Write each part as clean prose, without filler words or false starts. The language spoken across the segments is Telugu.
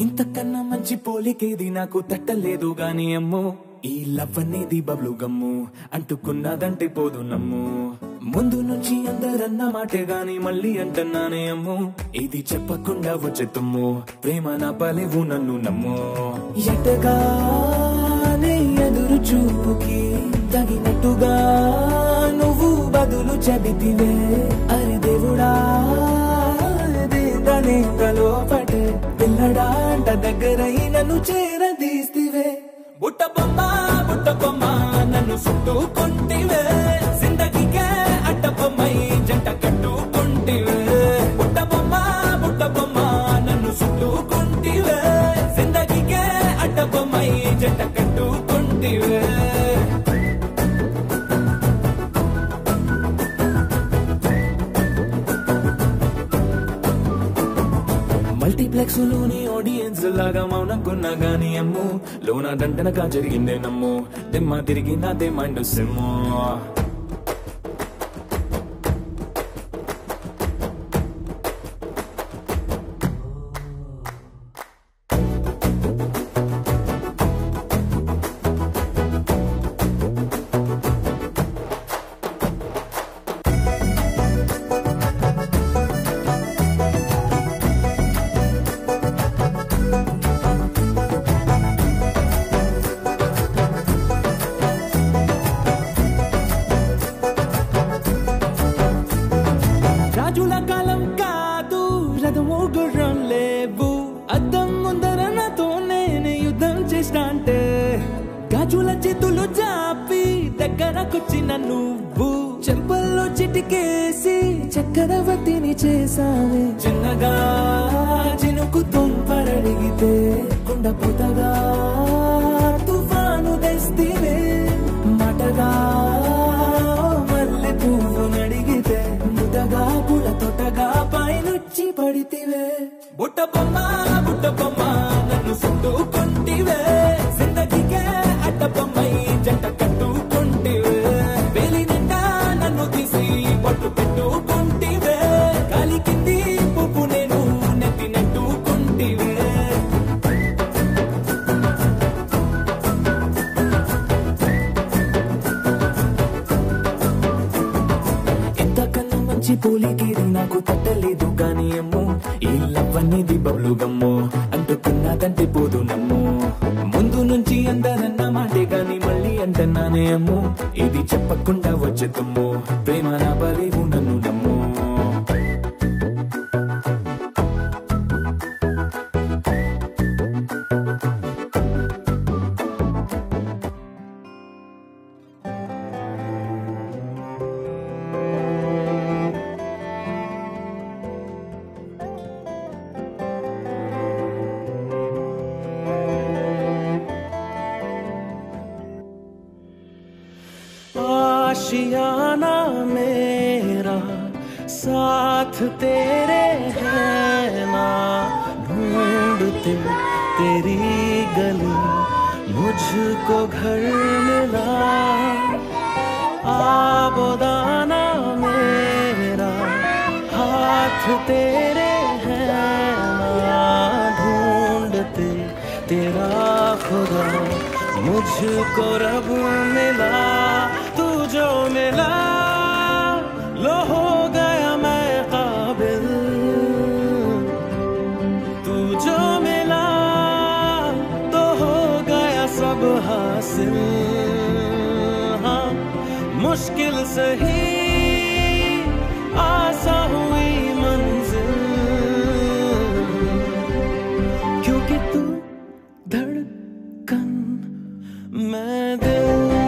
ఇంతకన్నా మంచి పోలికేది నాకు తట్టలేదు గాని అమ్మో ఈ లవ్ అనేది బబ్లు గమ్ము అంటుకున్నదంటే పోదు నమ్ము ముందు నుంచి అందరన్న మాటే గాని మళ్ళీ అంటున్నానే అమ్ము ఇది చెప్పకుండా వచ్చే తుమ్ము ప్రేమ నా పలేవు నన్ను నమ్ము ఎటగానే ఎదురు చూపుకి తగినట్టుగా నువ్వు బదులు చెబితివే అరే దేవుడా లోపటే పిల్లడా అంట దగ్గరై నన్ను చేరదీస్తివే బుట్ట బొమ్మ నన్ను చుట్టుకుంటివే జిందగీకే అడ్డ బొమ్మై జంట కట్టుకుంటివే బుట్ట బొమ్మ నన్ను చుట్టుకుంటివే జిందగీకే అడ్డ బొమ్మై జంట కట్టుకుంటివే మల్టీప్లెక్స్ లోని ఆడియన్స్ లాగా మౌనం కొన్నా గానీ అమ్ము లోన దండనగా జరిగిందే నమ్ము దిమ్మ తిరిగి నాదే మైండ్ సిమ్ము కాలం కాదు రథము గుర్రం లేవు అద్దం ముందర నాతో నేను యుద్ధం చేస్తాంటే గాజుల చేతులు జాపి దగ్గరకొచ్చిన నువ్వు చెంపల్లో చిటికేసి చక్రవర్తిని చేసావే చిన్నగా చినుకు తుంపరడిగితే కుండపోతగా తుఫాను తెస్తివే మాటగా మల్లె పువ్వు నడిగితే ముదగా పుల తోటగా పైనుచ్చి పడితివే బుట్ట బొమ్మ నన్ను చుట్టుకుంటివే జిందగీకే అడ్డ బొమ్మై జంట కట్టుకుంటివే వేలి నిండా నన్ను తీసి పట్టు పెట్టుకుంటివే గాలి కింది పువ్వు నేను నెత్తి నెట్టుకుంటివే ఇంతకన్నా మంచి పోలికేది నాకు తట్టలేదు గాని అమ్ము ఈ లవ్ అనేది బబ్లు గమ్ము అంటుకున్నదంటే పోదు నమ్ము ముందు నుంచి అందరన్న మాటే గాని మళ్ళీ అంటున్నానే అమ్ము ఇది చెప్పకుండా వచ్చే తుమ్ము ప్రేమ నా పలేవు నన్ను నమ్ము आशियाना मेरा साथ तेरे है ना ढूंढते तेरी गली मुझको घर मिला आबोदाना मेरा हाथ तेरे है ना ढूंढते तेरा खुदा मुझको रब मिला तू जो मिला लो हो गया मैं काबिल तू जो मिला तो हो गया सब हासिल हाँ मुश्किल सही आसा हुई मंजिल क्योंकि तू धड़कन मैं दिल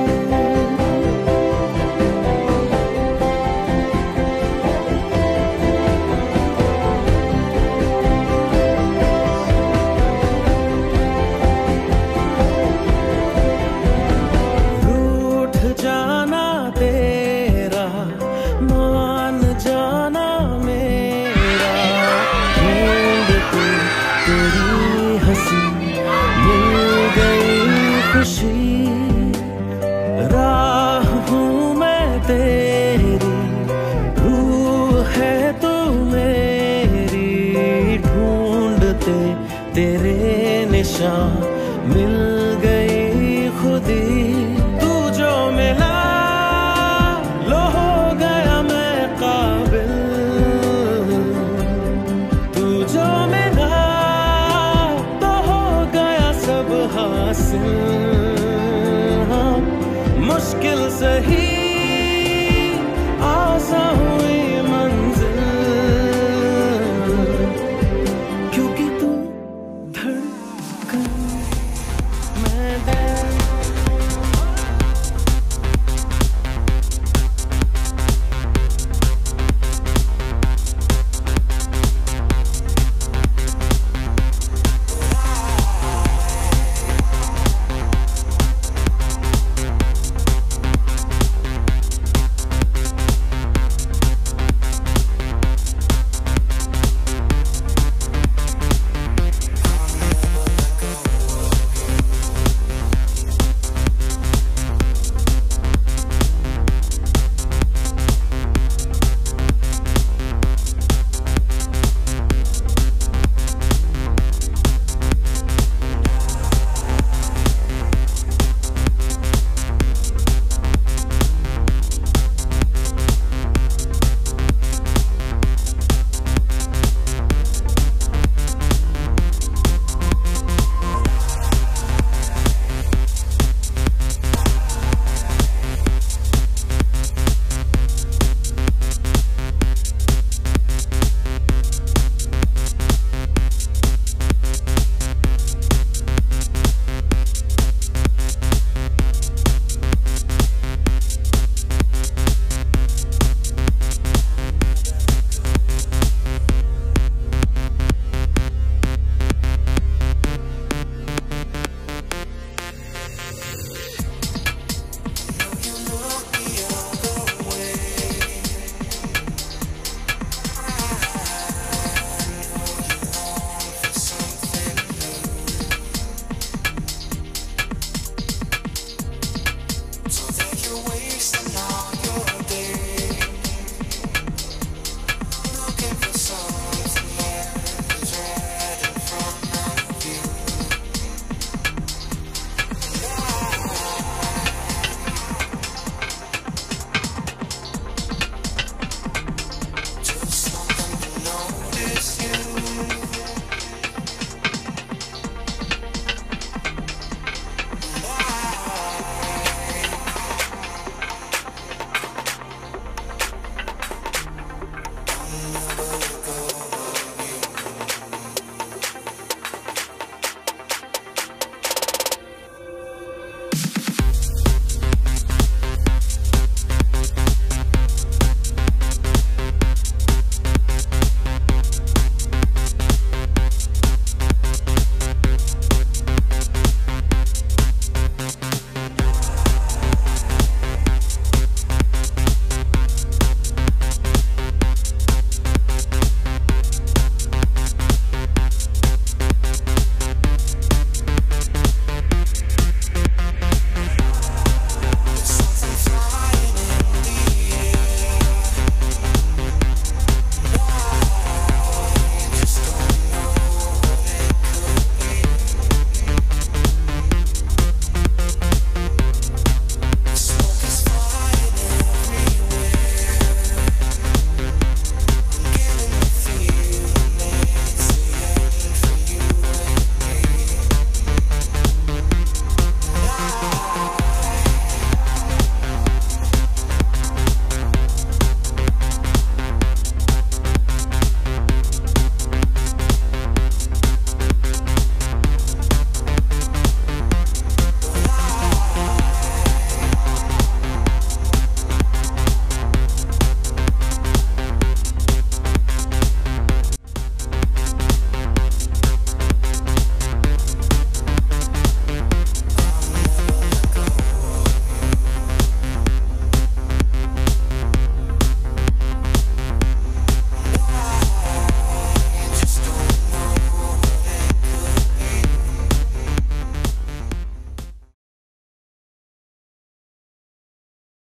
राह हूँ मैं तेरी रूह है तू मेरी ढूंढते तेरे सोचा मिल गई खुदी, तू जो मिला लो हो गया मैं काबिल, तू जो मिला तो हो गया सब हासिल। हाँ, मुश्किल सही